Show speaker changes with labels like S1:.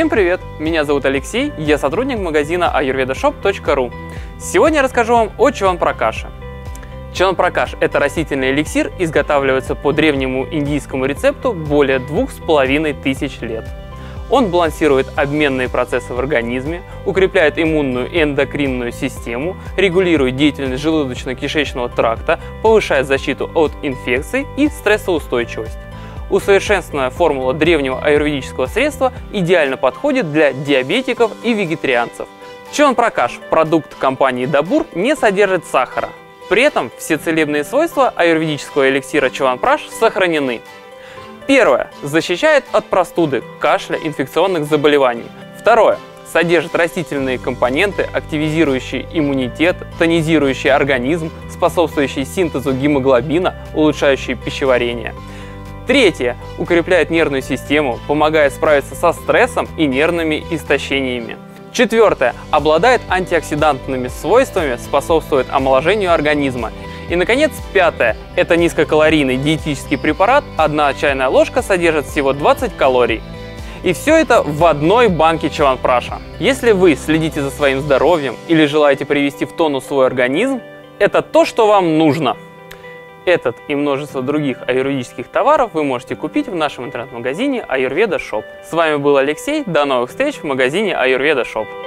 S1: Всем привет! Меня зовут Алексей, я сотрудник магазина ayurvedashop.ru. Сегодня я расскажу вам о чаванпракаше. Чаванпракаш – это растительный эликсир, изготавливается по древнему индийскому рецепту более 2500 лет. Он балансирует обменные процессы в организме, укрепляет иммунную и эндокринную систему, регулирует деятельность желудочно-кишечного тракта, повышает защиту от инфекций и стрессоустойчивость. Усовершенствованная формула древнего аюрведического средства идеально подходит для диабетиков и вегетарианцев. Чаванпракаш, продукт компании Dabur, не содержит сахара. При этом все целебные свойства аюрведического эликсира Чаванпракаш сохранены. Первое. Защищает от простуды, кашля, инфекционных заболеваний. Второе. Содержит растительные компоненты, активизирующие иммунитет, тонизирующие организм, способствующие синтезу гемоглобина, улучшающие пищеварение. Третье. Укрепляет нервную систему, помогает справиться со стрессом и нервными истощениями. Четвертое. Обладает антиоксидантными свойствами, способствует омоложению организма. И, наконец, пятое. Это низкокалорийный диетический препарат, 1 чайная ложка содержит всего 20 калорий. И все это в одной банке чаванпраша. Если вы следите за своим здоровьем или желаете привести в тонус свой организм, это то, что вам нужно. Этот и множество других аюрведических товаров вы можете купить в нашем интернет-магазине Ayurveda Shop. С вами был Алексей, до новых встреч в магазине Ayurveda Shop.